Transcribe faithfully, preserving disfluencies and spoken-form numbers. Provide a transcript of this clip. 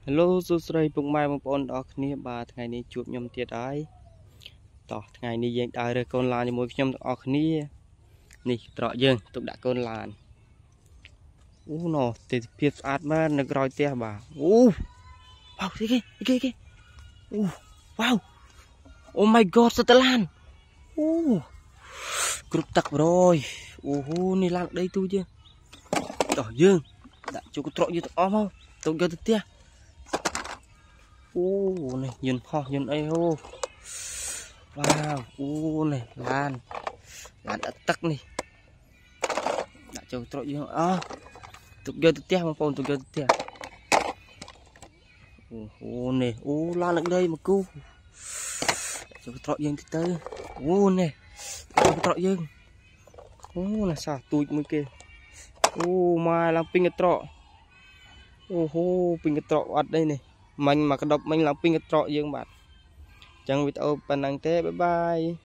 Hello សួស្តីពុកម៉ែបងប្អូនទាំងអស់គ្នាបាទថ្ងៃនេះជួបខ្ញុំទៀតហើយតោះថ្ងៃនេះយើងដើររើកូនឡានជាមួយខ្ញុំទាំងអស់គ្នានេះត្រកយើងទុកដាក់កូនឡានអូណូទេសភាពស្អាតមែននៅក្រោយផ្ទះបាទអូវ៉ាវគេគេគេអូវ៉ាវអូ my god សត្វឡានអូគ្រប់ទឹកប្រយអូហូនេះឡានដីទូយើងតោះយើងដាក់ចូលកន្ត្រកយើងទាំងអស់មកទុកយកទៅផ្ទះអូនេះយន្តហោះយន្តអីហូវ៉ាវអូនេះឡានឡានដាក់ទឹកនេះដាក់ចូលត្រកយើងអស់ទុកយកទៅផ្ទះបងប្អូនទុកយកទៅផ្ទះអូអូនេះអូឡានលើកដីមកគូចូលត្រកយើងទៅទៅអូនេះចូលត្រកយើងអូណាសោះទូចមួយគេអូម៉ែឡើងពីងត្រកអូហូពីងត្រកអត់đâyនេះមិញមកកដប់មិញឡើងពីងត្រកយើងបាទអញ្ចឹងវីដេអូប៉ុណ្ណឹងទេបាយបាយ